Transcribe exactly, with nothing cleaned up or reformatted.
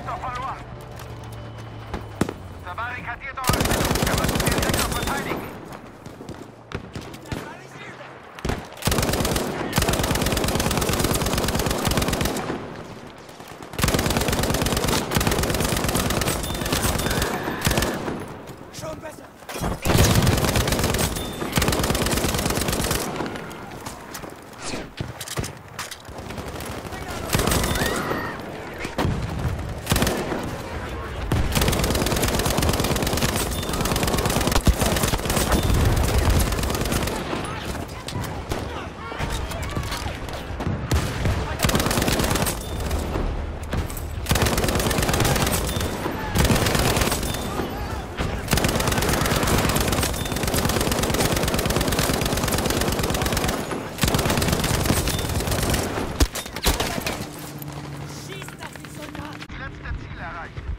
Sektor verloren. Verbarrikadiert eure Stellung. Wir müssen den Sektor verteidigen. Schon besser. Letzte Ziel erreicht.